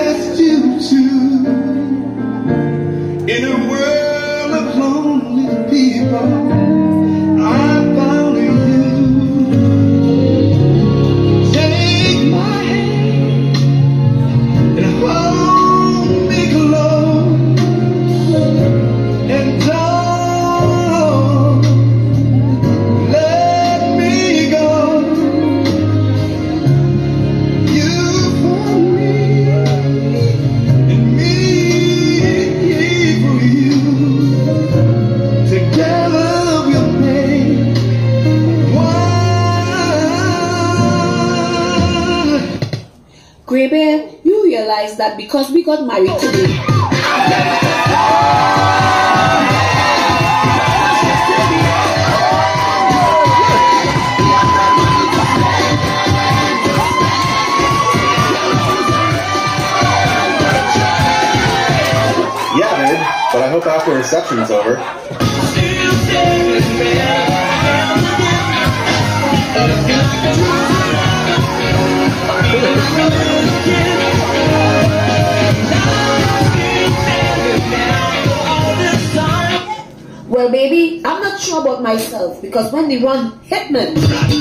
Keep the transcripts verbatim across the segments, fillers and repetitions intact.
just you two in a world of lonely people. I found you. Take my hand and hold me close, and don't let me go. You for me and me for you. Together we'll make one. Grebe, you realize that because we got married today. Yeah, dude, but I hope after reception's over. Well, baby, I'm not sure about myself because when they run Hitman,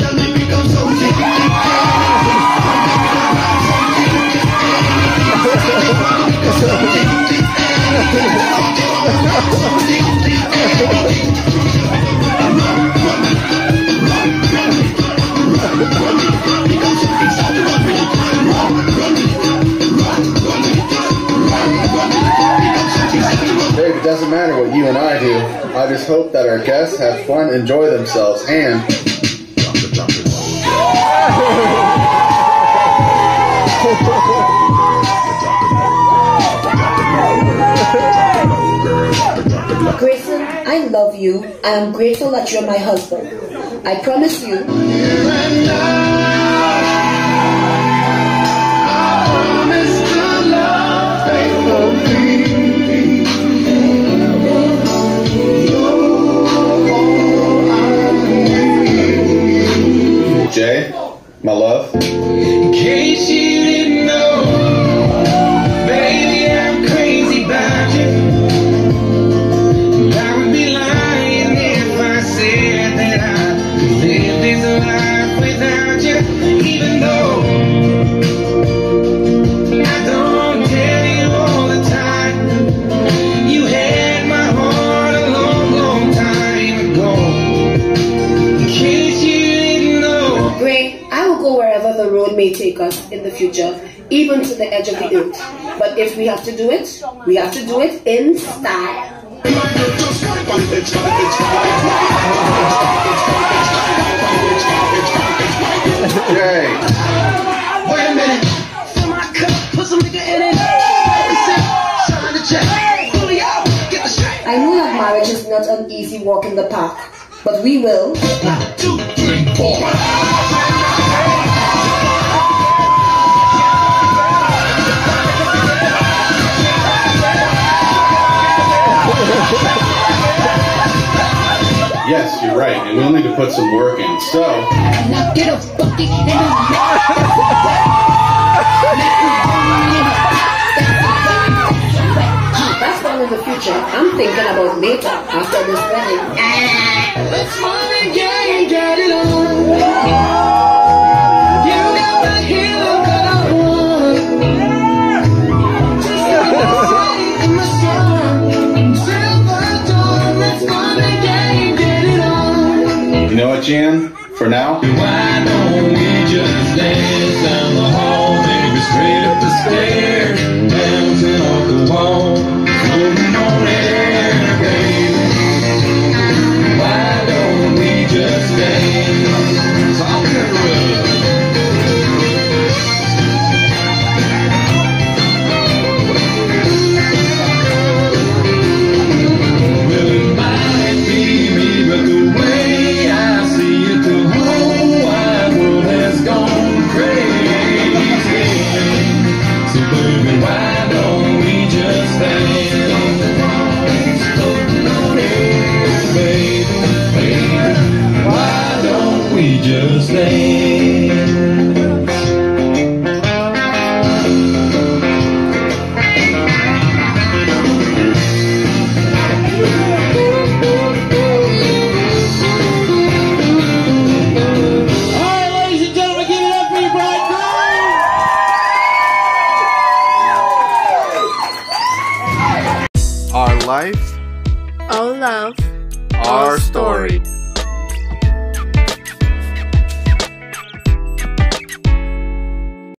Babe, it doesn't matter what you and I do. I just hope that our guests have fun, enjoy themselves, and... Grayson, I love you. I am grateful that you're my husband. I promise you. Jay, my love. In case you didn't know, baby, I'm crazy about you. I would be lying if I said that I could live this life without you, even though I don't tell you all the time. You had my heart a long, long time ago. In case you Gray, I will go wherever the road may take us in the future, even to the edge of the earth. But if we have to do it, we have to do it in style. Jay. Wait a minute. Fill my cup, put some nigga in it. Sign the check. Fully out, get the straight. I know that marriage is not an easy walk in the park, but we will. One, two, three, four. Yes, you're right, and we'll need to put some work in, so... Now get a bucket and a That's all in the future. I'm thinking about later, after this wedding. Let's fun and game, get it on. You got the hero that I want. Just like the sun in the sun. Silver dawn, let's fun and game, get it on. You know what, Jan? For now... Why don't we just dance down the hall, maybe straight up the stairs, bouncing off the wall, floating on air, baby. Why don't we just dance? Talk to well, it might be me, but the way I see it, the whole wide world has gone crazy. So baby, why don't we just dance? Floating on air, baby, baby. Why don't we just dance? life, Our love. our story.